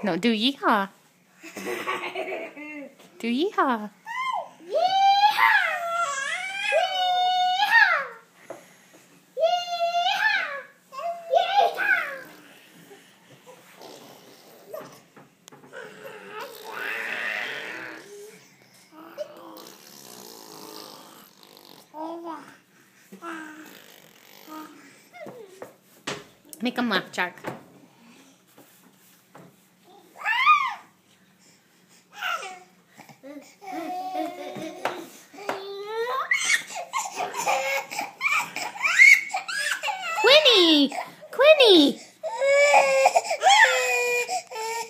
No, do yeehaw. Do yeehaw. Make him laugh, Jack.